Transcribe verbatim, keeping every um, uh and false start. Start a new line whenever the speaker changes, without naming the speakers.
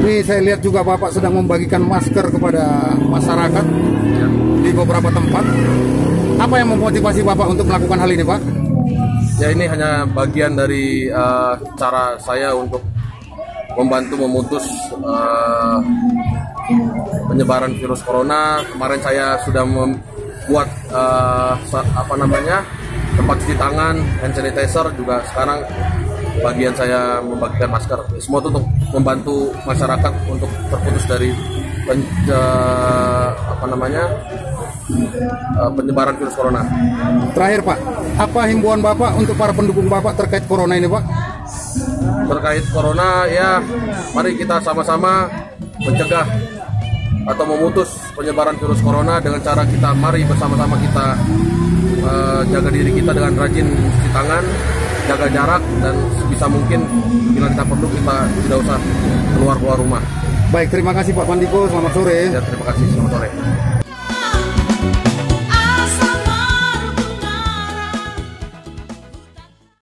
Ini saya lihat juga Bapak sedang membagikan masker kepada masyarakat
Ya.
di beberapa tempat. Apa yang memotivasi Bapak untuk melakukan hal ini, Pak?
Ya, ini hanya bagian dari uh, cara saya untuk membantu memutus uh, penyebaran virus corona. Kemarin saya sudah membuat uh, apa namanya tempat cuci tangan, hand sanitizer, juga sekarang bagian saya membagikan masker. Semua itu untuk membantu masyarakat untuk terputus dari pen, uh, apa namanya uh, penyebaran virus corona.
Terakhir Pak, apa himbauan Bapak untuk para pendukung Bapak terkait corona ini, Pak?
Terkait corona, ya mari kita sama-sama mencegah atau memutus penyebaran virus corona dengan cara kita mari bersama-sama kita uh, jaga diri kita dengan rajin cuci tangan, jaga jarak, dan sebisa mungkin bila kita perlu kita tidak usah keluar keluar rumah.
Baik, terima kasih Pak Pandiko, selamat sore.
Ya, terima kasih, selamat sore.